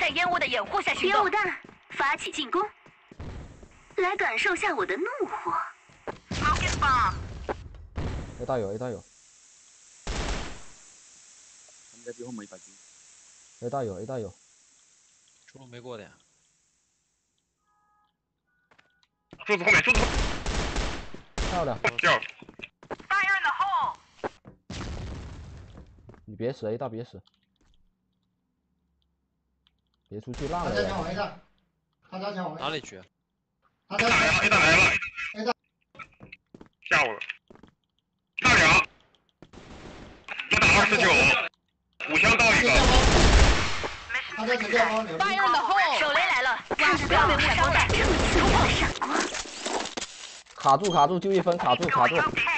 在烟雾的掩护下行动。烟雾弹，发起进攻，来感受下我的怒火。Smoking bomb。 A 大有 A 大有。 他们在最后没把狙。 A 大有 A 大有。 中路没过点。 柱子后面，柱子。 漂亮。 掉。 Fire in the hole。 你别死 A 大别死。 别出去浪了！ 他加强我 A 大，他加强我 A 大。 哪里去？ 他加强 A 大来了 ，A 大吓我了。大两，一打29，5枪到一个。 他加强掉包牛。 Fire in the hole。手雷来了，看着不要被误伤弹，突破闪光。 卡住卡住，就一分卡住卡住。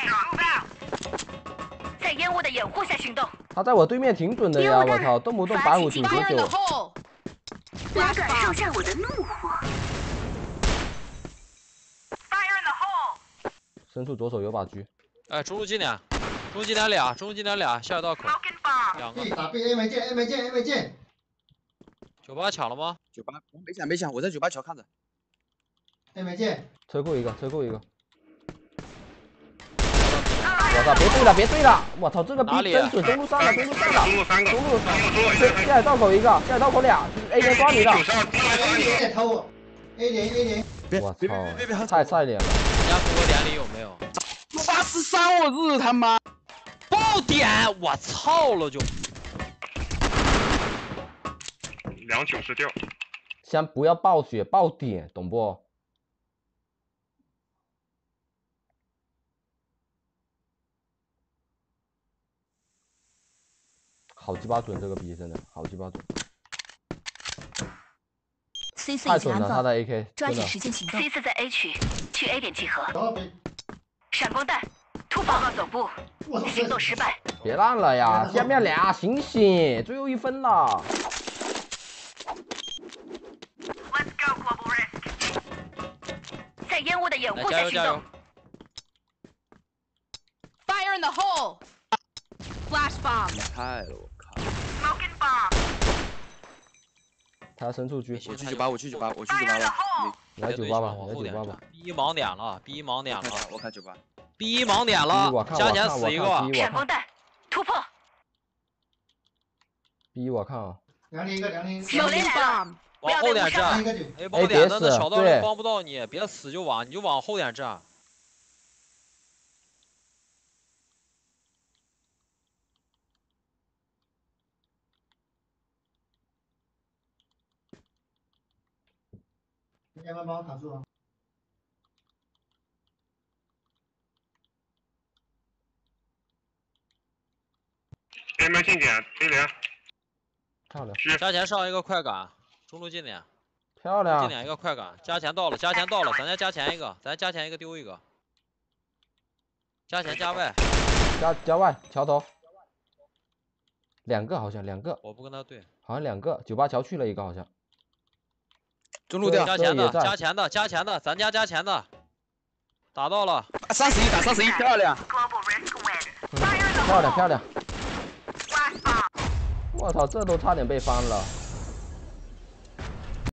在烟雾的掩护下行动。 他在我对面挺准的呀，我操，动不动15999。 来感受下我的怒火。Fire in the hole。 深处左手有把狙。 哎，中路近点，中路近点俩，中路近点俩，下水道口2个。 B 打 B A 没见 A 没见 A 没见。 98抢了吗 ？98没抢，我在98桥看着。 A 没见。 车库一个，车库一个。我操！别对了！我操，这个逼真准！中路上了，中路上了，中路下水道口一个，下水道口俩 ，A 连抓你的。 A 连偷 ，A 连。 我操！太菜脸了。 人家服务点里有没有 83，我日他妈！ 爆点！我操了就。 290掉。 先不要爆血爆点，懂不？ 好鸡巴准，这个逼真的好鸡巴准，太准了！他的 AK 抓紧时间行动。C4在 A 区，去 A 点集合。闪光弹，突报告总部，行动失败。 别烂了呀！下面俩，醒醒，最后1分了。 Let's go, global risk。在烟雾的掩护下行动。Fire in the hole。Flash bomb。 厉害了，我靠！ Smoking bomb。 他深处狙。 我去98，我去98了。 你来98吧，你来98吧。 B1盲点了，B1盲点了， 我看98。 B1盲点了，加减死一个。 闪光弹，突破。 B1我看啊。 2零一个，2零。 手雷来了， 往后点站。A 爆点的那小道人帮不到你，别死就往，你就往后点站。 你要不要帮我卡住啊 ？A 门近点 ，A 连。 漂亮。 加钱上一个快感，中路近点。 漂亮。 近点一个快感，加钱到了，加钱到了，咱再加钱一个，咱加钱一个丢一个。加钱加外。 加外桥头。2个好像2个。 我不跟他对。 好像2个，98桥去了一个好像。 中路掉， 加钱的，加钱的，咱家加钱的，打到了 ，31打31，漂亮， 漂亮，我操，这都差点被翻了。